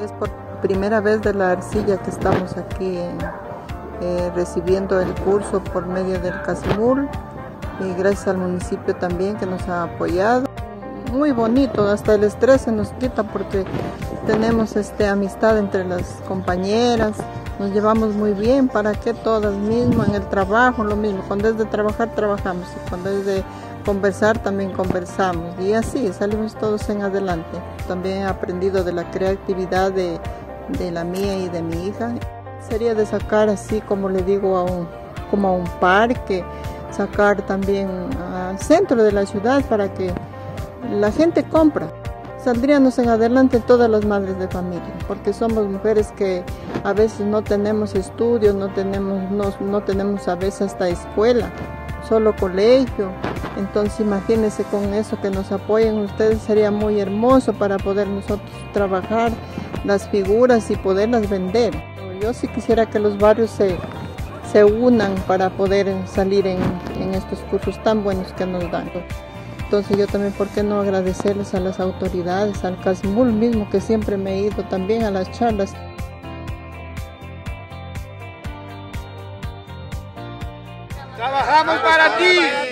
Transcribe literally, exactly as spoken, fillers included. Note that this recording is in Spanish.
Es por primera vez de la arcilla que estamos aquí eh, recibiendo el curso por medio del CASMUR, y gracias al municipio también que nos ha apoyado. Muy bonito, hasta el estrés se nos quita porque tenemos este, amistad entre las compañeras, nos llevamos muy bien, para que todas mismo en el trabajo, lo mismo, cuando es de trabajar, trabajamos, y cuando es de conversar, también conversamos, y así salimos todos en adelante. También he aprendido de la creatividad de, de la mía y de mi hija. Sería de sacar así, como le digo, a un, como a un parque, sacar también al centro de la ciudad para que la gente compra. Saldríamos en adelante todas las madres de familia, porque somos mujeres que a veces no tenemos estudios, no tenemos, no, no tenemos a veces hasta escuela, solo colegio. Entonces imagínense, con eso que nos apoyen ustedes, sería muy hermoso para poder nosotros trabajar las figuras y poderlas vender. Yo sí quisiera que los barrios se, se unan para poder salir en, en estos cursos tan buenos que nos dan. Entonces yo también, ¿por qué no agradecerles a las autoridades, al CASMUR mismo, que siempre me he ido también a las charlas? ¡Trabajamos para ti!